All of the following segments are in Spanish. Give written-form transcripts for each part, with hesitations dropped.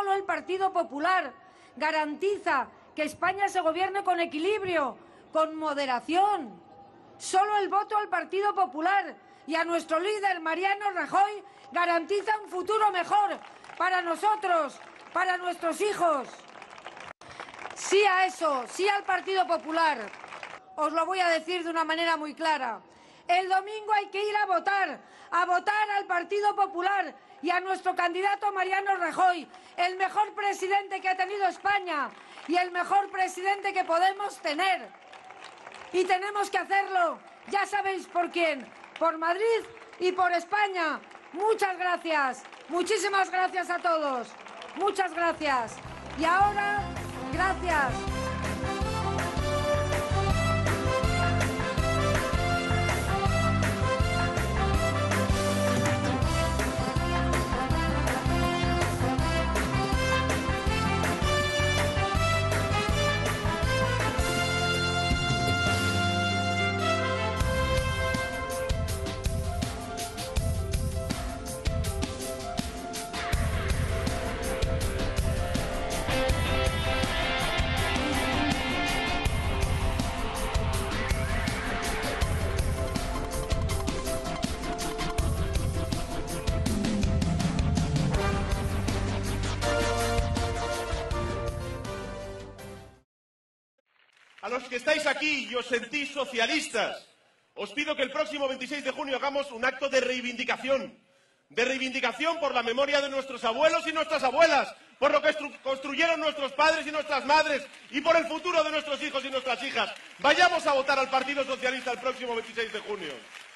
solo el Partido Popular garantiza que España se gobierne con equilibrio, con moderación. Solo el voto al Partido Popular y a nuestro líder Mariano Rajoy garantiza un futuro mejor para nosotros, para nuestros hijos. Sí a eso, sí al Partido Popular. Os lo voy a decir de una manera muy clara. El domingo hay que ir a votar al Partido Popular y a nuestro candidato Mariano Rajoy, el mejor presidente que ha tenido España y el mejor presidente que podemos tener. Y tenemos que hacerlo, ya sabéis por quién, por Madrid y por España. Muchas gracias, muchísimas gracias a todos, muchas gracias. Y ahora, gracias. A los que estáis aquí y os sentís socialistas, os pido que el próximo 26 de junio hagamos un acto de reivindicación por la memoria de nuestros abuelos y nuestras abuelas, por lo que construyeron nuestros padres y nuestras madres y por el futuro de nuestros hijos y nuestras hijas. Vayamos a votar al Partido Socialista el próximo 26 de junio.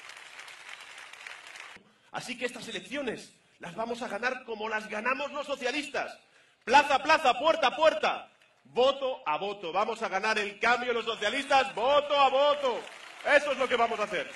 Así que estas elecciones las vamos a ganar como las ganamos los socialistas. Plaza a plaza, puerta a puerta. Voto a voto. Vamos a ganar el cambio los socialistas, voto a voto. Eso es lo que vamos a hacer.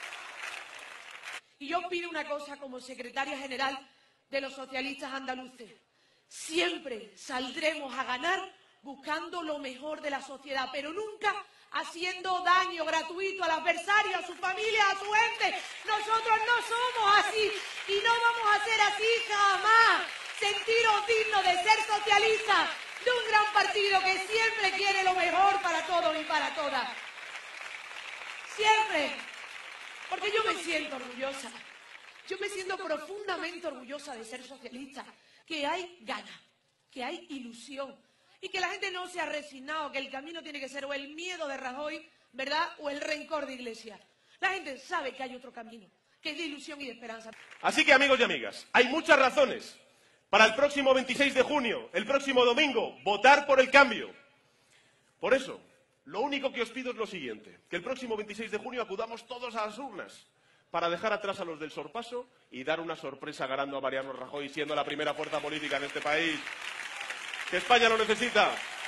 Y yo pido una cosa como secretaria general de los socialistas andaluces. Siempre saldremos a ganar buscando lo mejor de la sociedad, pero nunca haciendo daño gratuito al adversario, a su familia, a su gente. Nosotros no somos así y no vamos a ser así jamás. Sentiros dignos de ser socialistas, de un gran partido que siempre quiere lo mejor para todos y para todas. Siempre. Porque yo me siento orgullosa. Yo me siento profundamente orgullosa de ser socialista. Que hay ganas, que hay ilusión. Y que la gente no se ha resignado, que el camino tiene que ser o el miedo de Rajoy, ¿verdad? O el rencor de Iglesias. La gente sabe que hay otro camino, que es de ilusión y de esperanza. Así que, amigos y amigas, hay muchas razones para el próximo 26 de junio, el próximo domingo, votar por el cambio. Por eso, lo único que os pido es lo siguiente, que el próximo 26 de junio acudamos todos a las urnas para dejar atrás a los del sorpaso y dar una sorpresa ganando a Mariano Rajoy, siendo la primera fuerza política en este país. Que España lo necesita.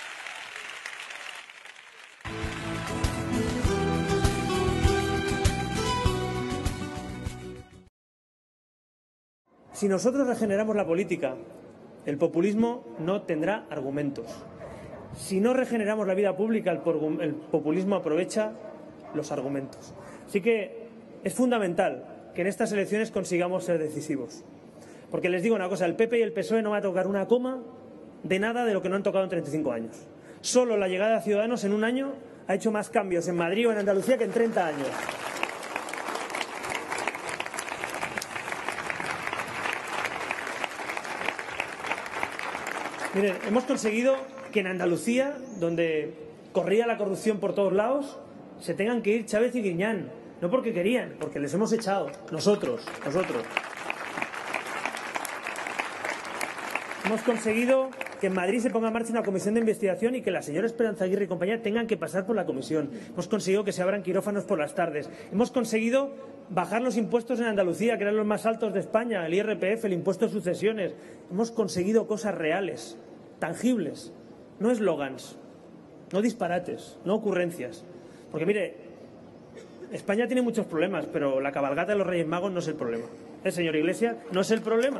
Si nosotros regeneramos la política, el populismo no tendrá argumentos. Si no regeneramos la vida pública, el populismo aprovecha los argumentos. Así que es fundamental que en estas elecciones consigamos ser decisivos. Porque les digo una cosa, el PP y el PSOE no van a tocar una coma de nada de lo que no han tocado en 35 años. Solo la llegada de Ciudadanos en un año ha hecho más cambios en Madrid o en Andalucía que en 30 años. Miren, hemos conseguido que en Andalucía, donde corría la corrupción por todos lados, se tengan que ir Chávez y Griñán. No porque querían, porque les hemos echado. Nosotros. Hemos conseguido que en Madrid se ponga en marcha una comisión de investigación y que la señora Esperanza Aguirre y compañía tengan que pasar por la comisión. Hemos conseguido que se abran quirófanos por las tardes. Hemos conseguido bajar los impuestos en Andalucía, que eran los más altos de España, el IRPF, el impuesto de sucesiones. Hemos conseguido cosas reales, tangibles, no eslogans, no disparates, no ocurrencias. Porque mire, España tiene muchos problemas, pero la cabalgata de los Reyes Magos no es el problema. Señor Iglesias, no es el problema.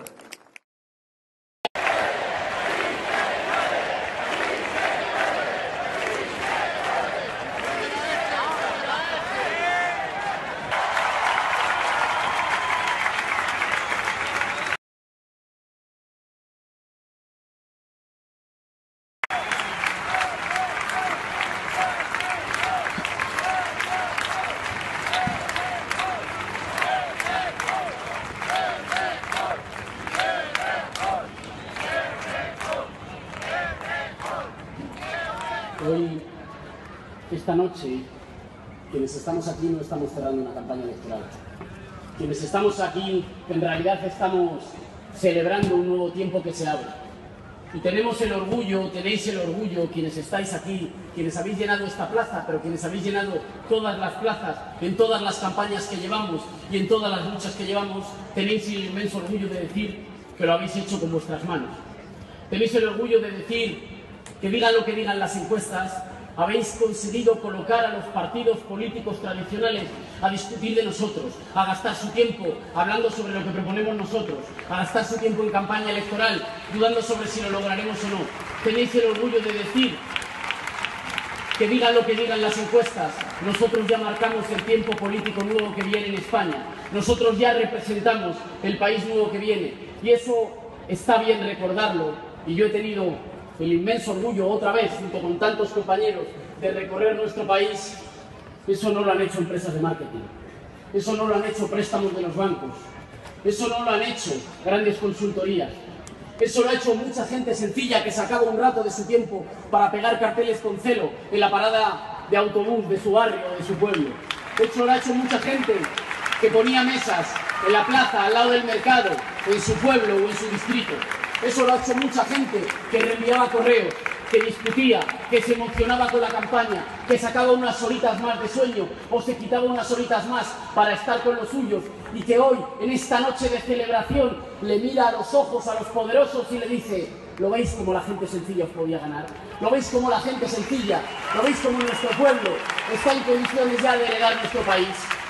esta noche, quienes estamos aquí no estamos cerrando una campaña electoral. Quienes estamos aquí, en realidad estamos celebrando un nuevo tiempo que se abre. Y tenemos el orgullo, tenéis el orgullo, quienes estáis aquí, quienes habéis llenado esta plaza, pero quienes habéis llenado todas las plazas, en todas las campañas que llevamos y en todas las luchas que llevamos, tenéis el inmenso orgullo de decir que lo habéis hecho con vuestras manos. Tenéis el orgullo de decir que digan lo que digan las encuestas, habéis conseguido colocar a los partidos políticos tradicionales a discutir de nosotros, a gastar su tiempo hablando sobre lo que proponemos nosotros, a gastar su tiempo en campaña electoral, dudando sobre si lo lograremos o no. Tenéis el orgullo de decir que digan lo que digan las encuestas, nosotros ya marcamos el tiempo político nuevo que viene en España, nosotros ya representamos el país nuevo que viene, y eso está bien recordarlo, y yo he tenido el inmenso orgullo, otra vez, junto con tantos compañeros, de recorrer nuestro país. Eso no lo han hecho empresas de marketing, eso no lo han hecho préstamos de los bancos, eso no lo han hecho grandes consultorías, eso lo ha hecho mucha gente sencilla que sacaba un rato de su tiempo para pegar carteles con celo en la parada de autobús de su barrio o de su pueblo. Eso lo ha hecho mucha gente que ponía mesas en la plaza, al lado del mercado, en su pueblo o en su distrito. Eso lo ha hecho mucha gente que reenviaba correos, que discutía, que se emocionaba con la campaña, que sacaba unas horitas más de sueño o se quitaba unas horitas más para estar con los suyos y que hoy, en esta noche de celebración, le mira a los ojos a los poderosos y le dice: ¿lo veis como la gente sencilla os podía ganar? ¿Lo veis como la gente sencilla? ¿Lo veis como nuestro pueblo está en condiciones ya de heredar nuestro país?